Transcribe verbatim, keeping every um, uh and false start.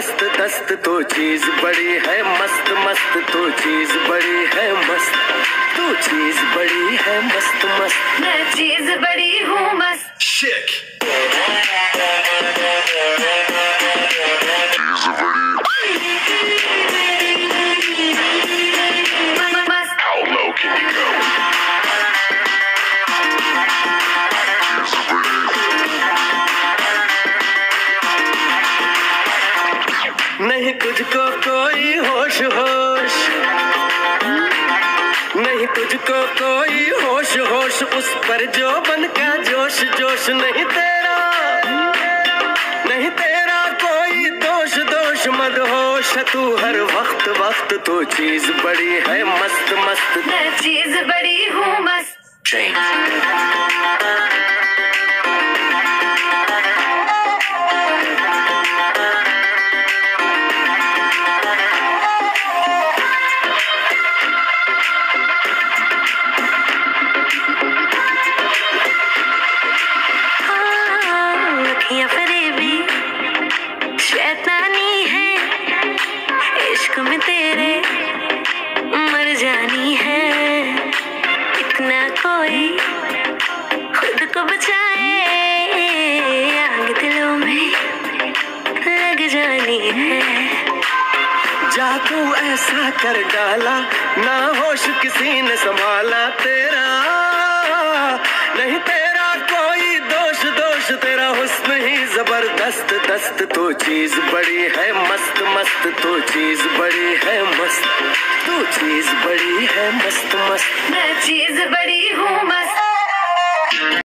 दस्त दस्त तो चीज बड़ी है मस्त मस्त तो चीज बड़ी है मस्त तो चीज बड़ी है मस्त मस्त मैं चीज बड़ी हूँ मस्त। शेक नहीं तुझको कोई होश होश नहीं तुझको कोई होश होश उस पर जो बन का जोश जोश नहीं तेरा नहीं तेरा कोई दोष दोष मत होश तू हर वक्त वक्त तो चीज बड़ी है मस्त मस्त मैं चीज बड़ी हूँ मस्त। शैतानी है इश्क में तेरे मर जानी है इतना कोई खुद को बचाए आग दिलों में लग जानी है। जादू ऐसा कर डाला ना होश किसी ने संभाला तेरा नहीं तेरा कोई दोष दोष तेरा हुस्न ही जबरदस्त दस्त तो चीज बड़ी है मस्त मस्त तो चीज बड़ी है मस्त तो चीज बड़ी है मस्त मस्त मैं चीज बड़ी हूँ मस्त।